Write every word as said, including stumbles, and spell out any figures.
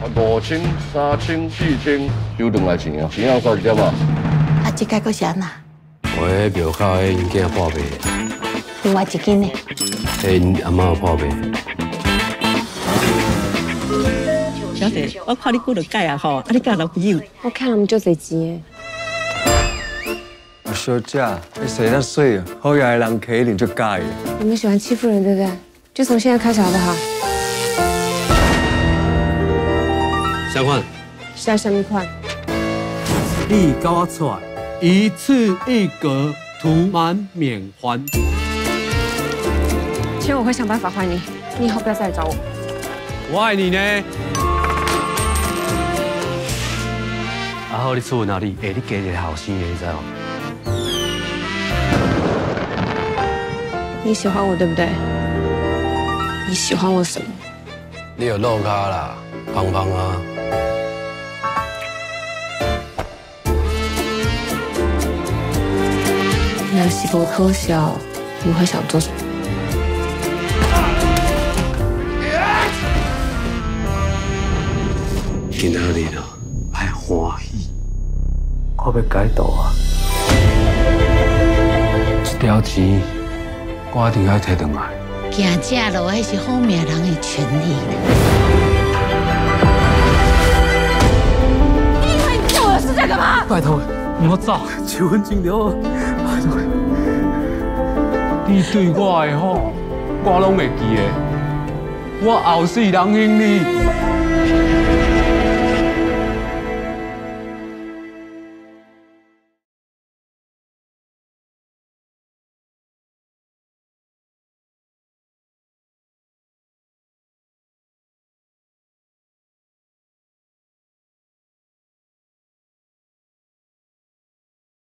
五千、三千、四千，收回来钱啊，钱要三点啊。 啊，这个搁是安那？ 我迄庙口迄物件破卖， 另外一斤呢？ 迄阿嬷破卖。 小姐，我看你几落届啊吼，啊你交男朋友？ 我看他们就侪钱我小姐，你洗得水啊，好野的人客一定就介意。 你们喜欢欺负人，对不对？就从现在开始好不好？ 相款， 是要什么款？ 你跟我出来，一次一格，涂满免还。 钱我会想办法还你，你以后不要再来找我。 我爱你呢。 啊好，你厝哪里？哎，你家一个后生的，你知道吗？ 你喜欢我对不对？你喜欢我什么？ 你有肉咖啦，胖胖啊。 那是不可笑，你会想做什么？ 今仔日咯，爱欢喜，我要改道啊！这条钱，我一定要摕回来。 行正路还是好命人的权利呢？ 你以为你骗我的是这个吗？ 拜托，唔好走，求婚金了，拜托。你对我的好，我拢会记的。我后世人兄你。